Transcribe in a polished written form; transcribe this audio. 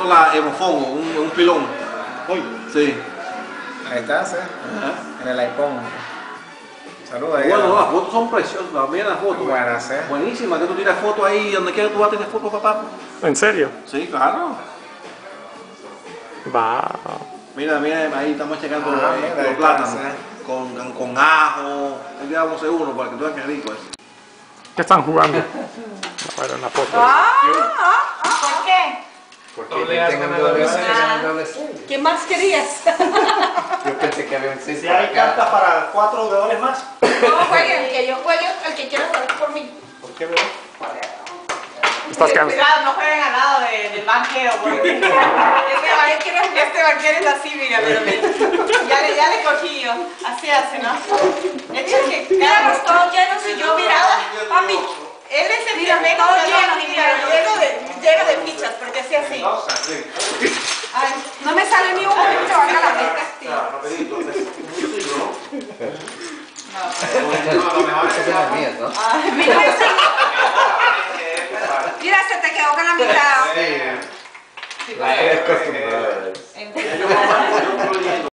Esto es la Emofongo, un pilón. Uy. Sí. Ahí está, ¿sí? En el iPhone. Saludos ahí. Bueno, las fotos son preciosas, mira las fotos. Buenas, ¿eh? Buenísimas, que tú tiras fotos ahí, donde quiera tú vas a tener fotos, papá. ¿En serio? Sí, claro. Va. Mira, ahí estamos checando Mira, ahí los plátanos. está, Con ajo. Hoy día vamos a hacer uno para que tú veas que rico es. ¿Qué están jugando? A ver en la foto. ¿Por qué? Porque tengan doble C, tengan doble C. ¿Qué más querías? Yo pensé que había un C. Si hay cartas para 4 jugadores más. No jueguen, que yo juegue el que quiera jugar por mí. ¿Por qué, bebé? Estás cansado. Cuidado, no jueguen al lado del banquero, porque este banquero es así, mira, pero ya le cogí yo. Así hace, ¿no? Míralos todos llenos y yo mirada. Papi, Él es el mira, que todos menos llenos, lleno de fichas, porque así así. Ay, no me sale ni uno que se va a la meta. Rapidito, un siglo, ¿no? Mira, se te quedó con la mitad. Sí. La he acostumbrado. En